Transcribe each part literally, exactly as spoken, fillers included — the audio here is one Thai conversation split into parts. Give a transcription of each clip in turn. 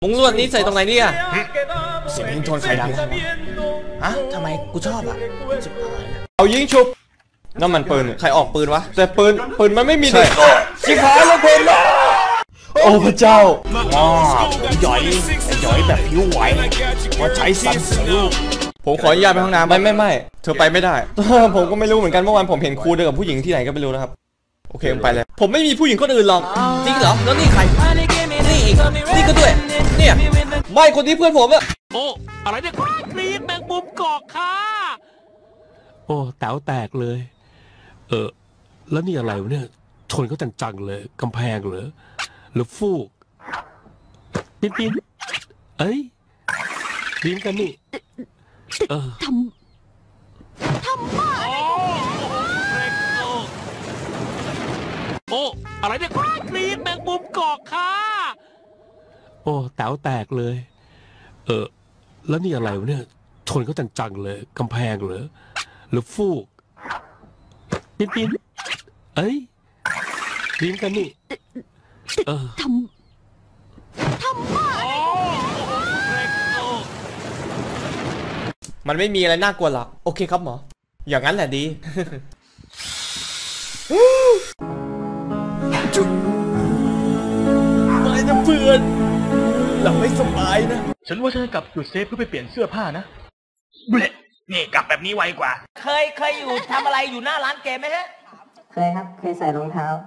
งลวดนี้ใส่ตรงไหนเนี่ยเสียงยิงโทนใครดังฮะทำไมกูชอบอ่ะจิบหายเอายิงชุบนั่นมันปืนใครออกปืนวะแต่ปืนปืนมันไม่มีเด็กจิบหายแล้วปืนโอ้พระเจ้าว้าหย่อยหย่อยแบบผิวไหวว่าใช้สันสิวผมขออนุญาตไปห้องน้ำไม่ไม่ไม่เธอไปไม่ได้ผมก็ไม่รู้เหมือนกันเมื่อวานผมเห็นครูเดินกับผู้หญิงที่ไหนก็ไม่รู้นะครับโอเคไปเลยผมไม่มีผู้หญิงคนอื่นหรอกจริงเหรอแล้วนี่ใครนี่อีกนี่ก็ด้วยเนี่ยไม่คนที่เพื่อนผมอะโอ้อะไรเนี่ยกรี๊ดแมงมุมเกาะค่ะโอ้แต๋วแตกเลยเออแล้วนี่อะไรวะเนี่ยชนเขาจังๆเลยกำแพงเหรอหรือฟูกปิ๊นปิ๊นเอ้ยริมกันนี่เออทำทำบ้าโอ้อะไรเนี่ยกรี๊ดแมงมุมเกาะค่ะโอ้แต๋วแตกเลยเออแล้วนี่อะไรวะเนี่ยชนเขาจังๆเลยกำแพงเหรอหรือฟูกปิ๊นปิ๊นเอ้ยริมกันนี่เออทำทำบ้ามันไม่มีอะไรน่ากลัวหรอกโอเคครับหมออย่างนั้นแหละดีจุ๊บไม่นะเพื่อนเราไม่สบายนะฉันว่าฉันจะกลับจุดเซฟเพื่อไปเปลี่ยนเสื้อผ้านะเบลนี่กลับแบบนี้ไวกว่าเคยเคยอยู่ทำอะไรอยู่หน้าร้านเกมไหมฮะเคยครับเคยใส่รองเท้า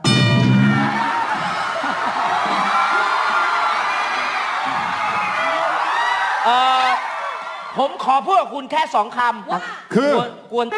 เอ่อผมขอพูดกับคุณแค่สองคำคือกวน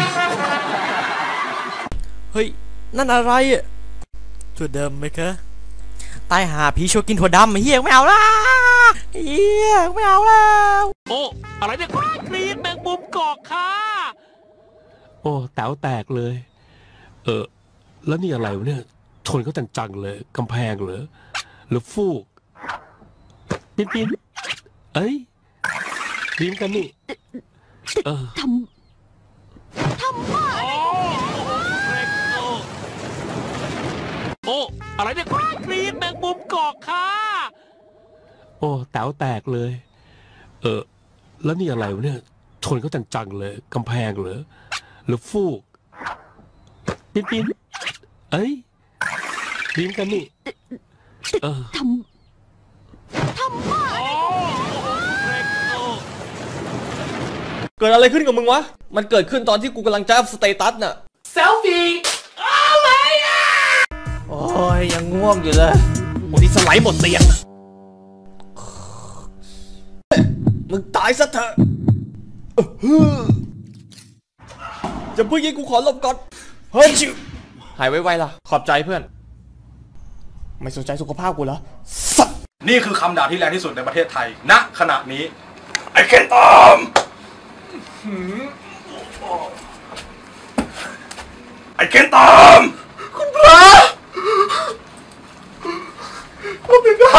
เฮ้ยนั่นอะไรอ่ะถั่วดำไหมคะตายหาผีชัวกินถั่วดำเฮียไม่เอาละเฮียไม่เอาแล้วโอ้อะไรเนี่ยกรี๊ดแมงมุมเกาะค่ะโอ้แต๋วแตกเลยเออแล้วนี่อะไรวะเนี่ยชนเขาจังๆเลยกำแพงเหรอหรือฟูกปิ๊นปิ๊นเอ้ยริมกันนี่เออทำทำบ้าโอ้อะไรเนี่ยกรี๊ดแมงมุมเกาะค่ะโอ้แต๋วแตกเลยเออแล้วนี่อะไรวะเนี่ยชนเขาจังๆเลยกำแพงเหรอหรือฟูกปิ๊นปิ๊นเอ้ยริมกันนี่เออทำทำบ้าเกิดอะไรขึ้นกับมึงวะมันเกิดขึ้นตอนที่กูกำลังจะอัพสเตตัสน่ะเซลฟี่อะไรอ่ะโอ้ยยังง่วงอยู่เลยวันนี้สไลด์หมดเตียงมึงตายซะเถอะจะเพิ่งยิงกูขอหลบก่อนเฮ้ยชิวหายไวๆล่ะขอบใจเพื่อนไม่สนใจสุขภาพกูเหรอสัตว์นี่คือคำด่าที่แรงที่สุดในประเทศไทยณขณะนี้ไอ้เคนตอมไอ้เคนตอมคุณพระคุณเป็นใคร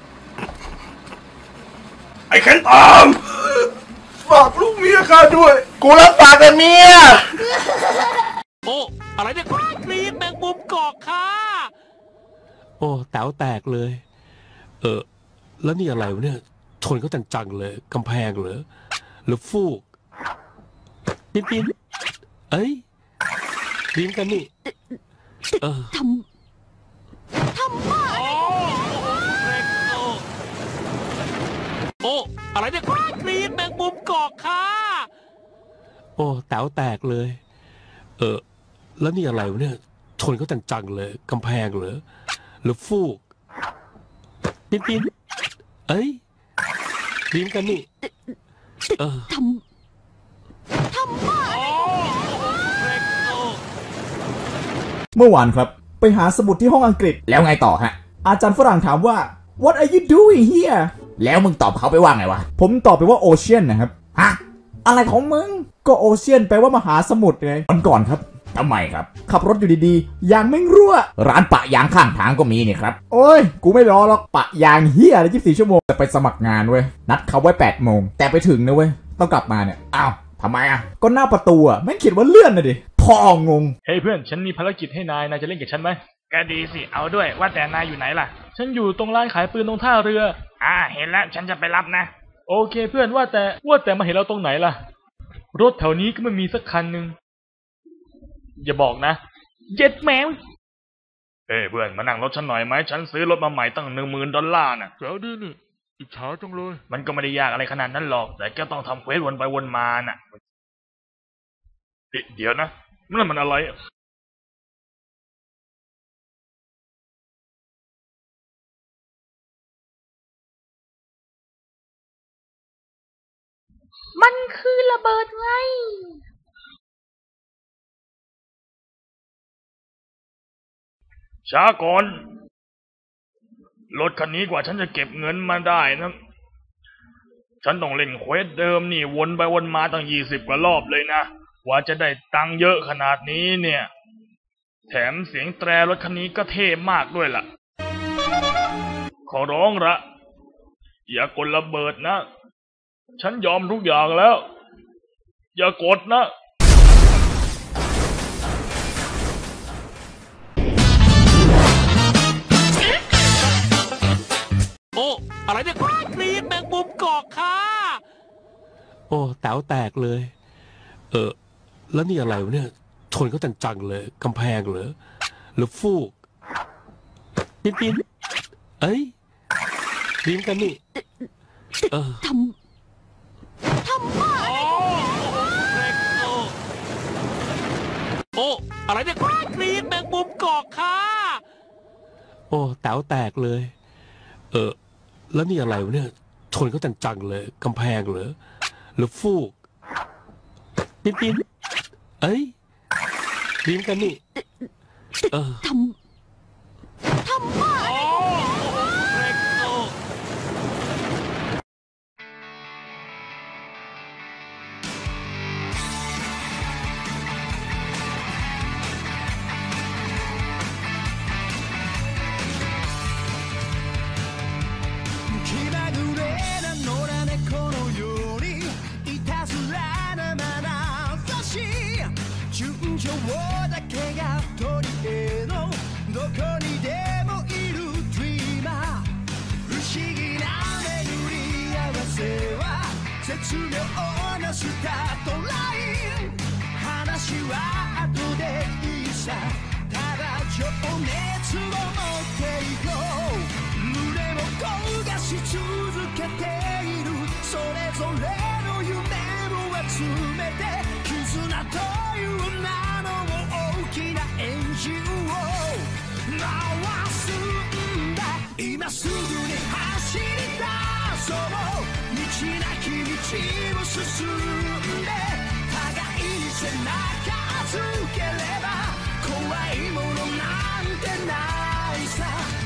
ไอ้เคนตอมฝากลูกเมียข้าด้วยกูรับฝากแต่เมียโอ้อะไรเนี่ยกรี๊ดแมงมุมเกาะค่ะโอ้แต๋วแตกเลยเออแล้วนี่อะไรวะเนี่ยชนเขาจังๆเลยกำแพงเหรอหรือฟูกปิ๊นปิ๊นเอ้ยริมกันนี่เออทำทำบ้าโอ้อะไรเนี่ยกรี๊ดแมงมุมเกาะค่ะโอ้แต๋วแตกเลยเออแล้วนี่อะไรวะเนี่ยชนเขาจังๆเลยกำแพงเหรอหรือฟูกปิ๊นปิ๊นเอ้ยริมกันนี่เออทำทำบ้าเมื่อวานครับไปหาสมุดที่ห้องอังกฤษแล้วไงต่อฮะอาจารย์ฝรั่งถามว่า What are you doing here แล้วมึงตอบเขาไปว่าไงวะผมตอบไปว่า Ocean นะครับฮะอะไรของมึงก็ Ocean แปลว่ามหาสมุทรไงวันก่อนครับทำไมครับขับรถอยู่ดีๆยางไม่รั่วร้านปะยางข้างทางก็มีนี่ครับโอ้ยกูไม่รอหรอกปะยางเฮียอะไรยี่สิบสี่ชั่วโมงจะไปสมัครงานเว้ยนัดเขาไว้แปดโมงแต่ไปถึงนะเว้ยต้องกลับมาเนี่ยอ้าวทำไมอ่ะก็หน้าประตูอ่ะไม่เขียนว่าเลื่อนนะดิพ่องงเฮ้ยเพื่อนฉันมีภารกิจให้นายนายจะเล่นกับฉันไหมก็ดีสิเอาด้วยว่าแต่นายอยู่ไหนล่ะฉันอยู่ตรงร้านขายปืนตรงท่าเรืออ่าเห็นแล้วฉันจะไปรับนะโอเคเพื่อนว่าแต่ว่าแต่มาเห็นเราตรงไหนล่ะรถแถวนี้ก็ไม่มีสักคันหนึ่งอย่าบอกนะเจ็ดแมวเอ้เพื่อนมานั่งรถฉันหน่อยไหมฉันซื้อรถมาใหม่ตั้งหนึ่งหมื่นดอลลาร์น่ะเจ๋อดีนี่อิจฉาจังเลยมันก็ไม่ได้ยากอะไรขนาดนั้นหรอกแต่แกต้องทำเควสวนไปวนมาน่ะเดี๋ยวนะนั่นมันอะไรมันคือระเบิดไงช้าก่อนรถคันนี้กว่าฉันจะเก็บเงินมาได้นะฉันต้องเล่นเควสเดิมนี่วนไปวนมาตั้งยี่สิบกว่ารอบเลยนะกว่าจะได้ตังค์เยอะขนาดนี้เนี่ยแถมเสียงแตรรถคันนี้ก็เท่มากด้วยล่ะขอร้องละอย่ากดระเบิดนะฉันยอมทุกอย่างแล้วอย่ากดนะโอ้อะไรเนี่ยกรีดแมงมุมเกาะค่ะโอ้แต๋วแตกเลยเออแล้วนี่อะไรวะเนี่ยชนเขาจังๆเลยกำแพงเหรอหรือฟูกปินปินเอ้ยรีมกันนี่เออทำทำบ้าโอ้อะไรเนี่ยกรีดแมงมุมเกาะค่ะโอ้แต๋วแตกเลยเออแล้วนี่อะไรวะเนี่ยชนเขาจังๆเลยกำแพงเหรอหรือฟูกปินปินเอ้ยรีมกันนี่เออทำทำบ้า絶妙なスタートライン話は後でいいさただ情熱を持っていこう胸を焦がし続けているそれぞれの夢を集めて絆という名の大きなエンジンを回すんだ今すぐに走り出そう道なき道を進んで互いに背中つければ怖いものなんてないさ